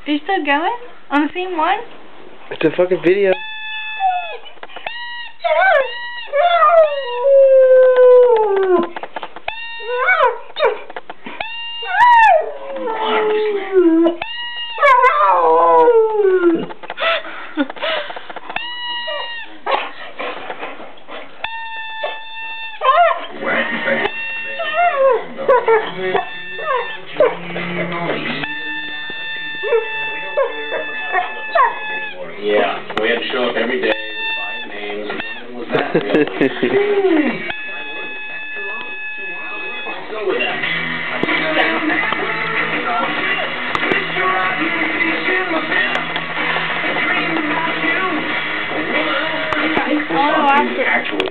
Are you still going? On the same one? It's a fucking video. Yeah, we had to show up every day with 5 names. One was that really. I want to watch it.